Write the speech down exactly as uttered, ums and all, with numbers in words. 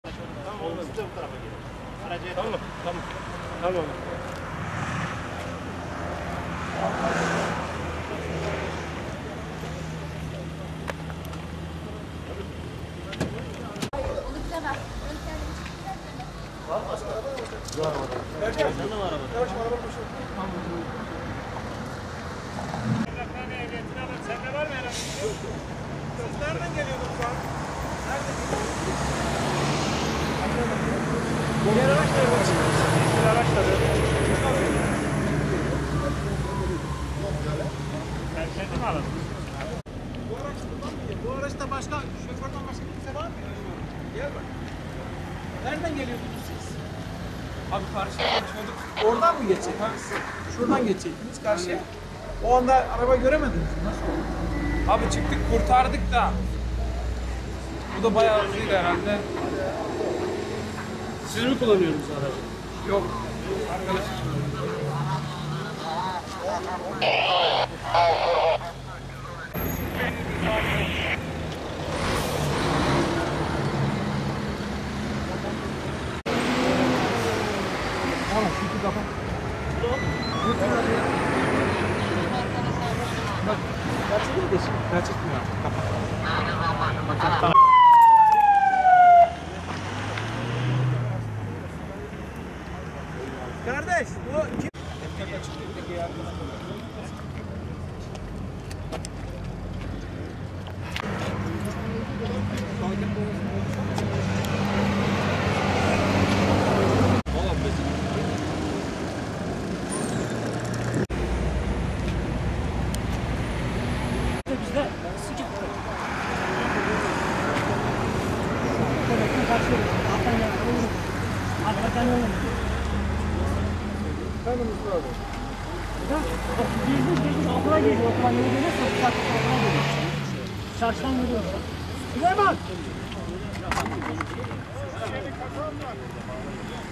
Tamam oğlum, siz de bu tarafa gelin. Aracı Tamam, tamam. Tamam. Sende var mı herhangi bir şey? Siz nereden geliyordunuz şu an? Diğer araçlara bakın. Diğer araçlara. Sen kendi mi aradın? Bu araç buradan mı geliyor? Bu araçta başka, şoförden başka kimse var mı? Gel bak. Nereden geliyordunuz siz? Abi karşıya geçiyorduk. Oradan mı geçecek? Ha? Şuradan geçecektiniz karşıya. O anda araba göremediniz mi? Nasıl oldu? Abi çıktık kurtardık da. Bu da bayağı hızlıydı herhalde. Siz mi kullanıyorsunuz aracı? Yok. Arkadaşım. Tamam, şükür kapat. Bak, gerçekten de şimdi gerçekten ya. Kapat. Kardeş, bu kim? Bizde sıcak. Telefon karşılıyor. Alttan yakaladım. Arkadan yolladım. Efendim Mustafa abi. Biz de biz okula geliyor. Okula ne geliyor? Satış okula geliyor. Çarşıdan geliyor. Süleyman!